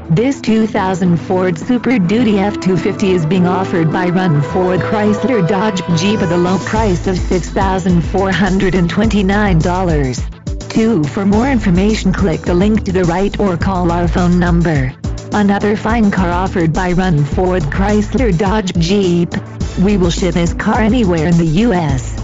This 2000 Ford Super Duty F-250 is being offered by Run Ford Chrysler Dodge Jeep at a low price of $6,429. For more information, click the link to the right or call our phone number. Another fine car offered by Run Ford Chrysler Dodge Jeep. We will ship this car anywhere in the U.S.